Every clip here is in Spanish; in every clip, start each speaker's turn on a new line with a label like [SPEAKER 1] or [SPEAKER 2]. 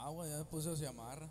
[SPEAKER 1] agua, ya me puse se amarra.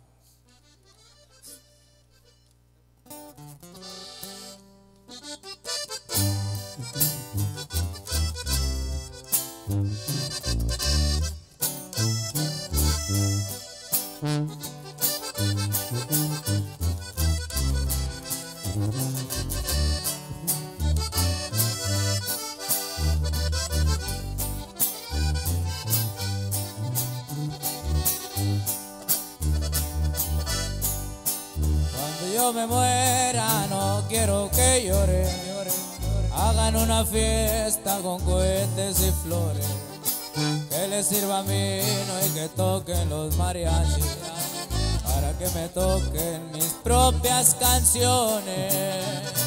[SPEAKER 1] Cuando yo me muera no quiero que llore, hagan una fiesta con cohetes y flores, que les sirvan vino y que toquen los mariachis, para que me toquen mis propias canciones.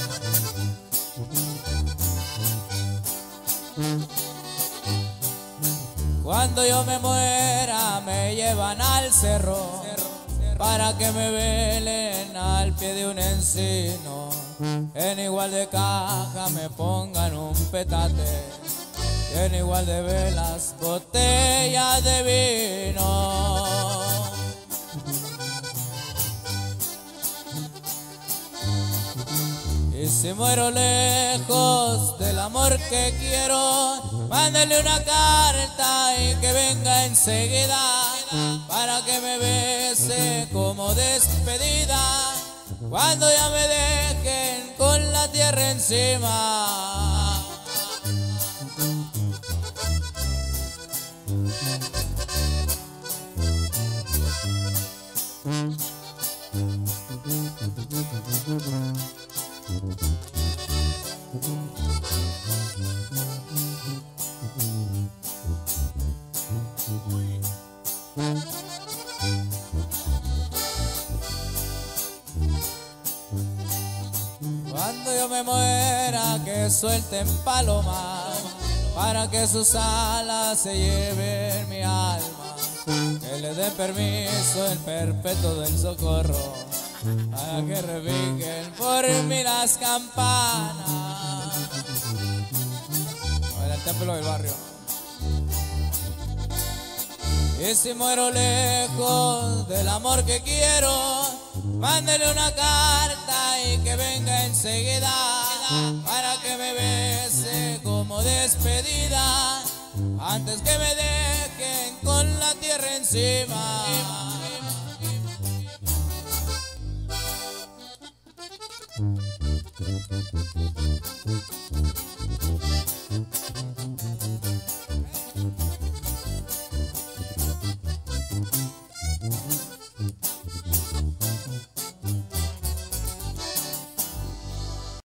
[SPEAKER 1] Cuando yo me muera me llevan al cerro, para que me velen al pie de un encino. En igual de caja me pongan un petate, y en igual de velas botellas de vino. Y si muero lejos del amor que quiero, mándenle una carta y que venga enseguida, para que me bese como despedida, cuando ya me dejen con la tierra encima. Cuando yo me muera que suelten palomas, para que sus alas se lleven mi alma, que le den permiso el perpetuo del socorro, para que repiquen por mí las campanas. Ahora el templo del barrio. Y si muero lejos del amor que quiero, mándenle una carta y que venga enseguida, para que me bese como despedida, antes que me dejen con la tierra encima.